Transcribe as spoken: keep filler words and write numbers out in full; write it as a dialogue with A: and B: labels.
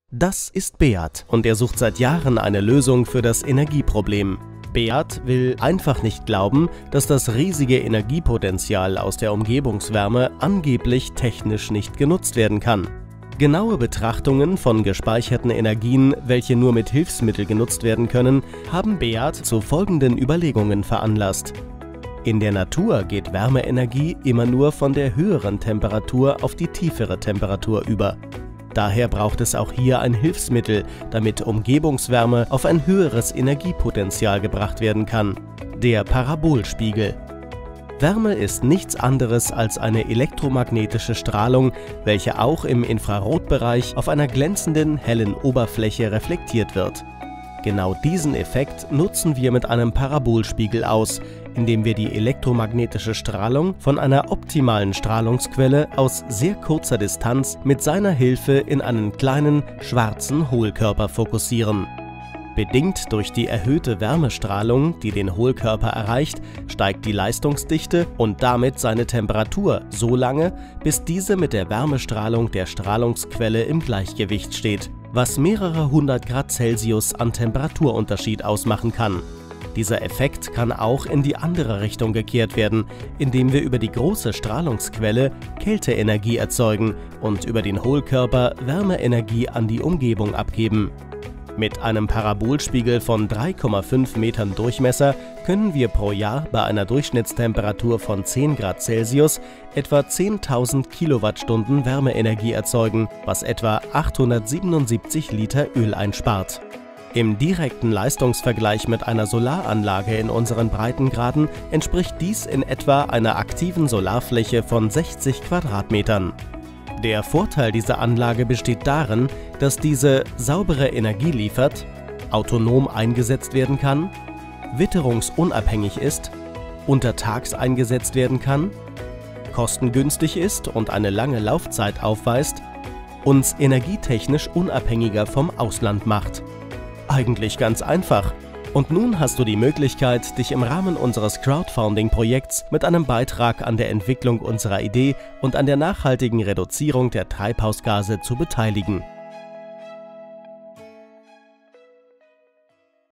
A: Das ist Beat und er sucht seit Jahren eine Lösung für das Energieproblem. Beat will einfach nicht glauben, dass das riesige Energiepotenzial aus der Umgebungswärme angeblich technisch nicht genutzt werden kann. Genaue Betrachtungen von gespeicherten Energien, welche nur mit Hilfsmitteln genutzt werden können, haben Beat zu folgenden Überlegungen veranlasst. In der Natur geht Wärmeenergie immer nur von der höheren Temperatur auf die tiefere Temperatur über. Daher braucht es auch hier ein Hilfsmittel, damit Umgebungswärme auf ein höheres Energiepotenzial gebracht werden kann: der Parabolspiegel. Wärme ist nichts anderes als eine elektromagnetische Strahlung, welche auch im Infrarotbereich auf einer glänzenden, hellen Oberfläche reflektiert wird. Genau diesen Effekt nutzen wir mit einem Parabolspiegel aus, indem wir die elektromagnetische Strahlung von einer optimalen Strahlungsquelle aus sehr kurzer Distanz mit seiner Hilfe in einen kleinen, schwarzen Hohlkörper fokussieren. Bedingt durch die erhöhte Wärmestrahlung, die den Hohlkörper erreicht, steigt die Leistungsdichte und damit seine Temperatur so lange, bis diese mit der Wärmestrahlung der Strahlungsquelle im Gleichgewicht steht, was mehrere hundert Grad Celsius an Temperaturunterschied ausmachen kann. Dieser Effekt kann auch in die andere Richtung gekehrt werden, indem wir über die große Strahlungsquelle Kälteenergie erzeugen und über den Hohlkörper Wärmeenergie an die Umgebung abgeben. Mit einem Parabolspiegel von drei Komma fünf Metern Durchmesser können wir pro Jahr bei einer Durchschnittstemperatur von zehn Grad Celsius etwa zehntausend Kilowattstunden Wärmeenergie erzeugen, was etwa achthundertsiebenundsiebzig Liter Öl einspart. Im direkten Leistungsvergleich mit einer Solaranlage in unseren Breitengraden entspricht dies in etwa einer aktiven Solarfläche von sechzig Quadratmetern. Der Vorteil dieser Anlage besteht darin, dass diese saubere Energie liefert, autonom eingesetzt werden kann, witterungsunabhängig ist, untertags eingesetzt werden kann, kostengünstig ist und eine lange Laufzeit aufweist, uns energietechnisch unabhängiger vom Ausland macht. Eigentlich ganz einfach. Und nun hast du die Möglichkeit, dich im Rahmen unseres Crowdfunding-Projekts mit einem Beitrag an der Entwicklung unserer Idee und an der nachhaltigen Reduzierung der Treibhausgase zu beteiligen.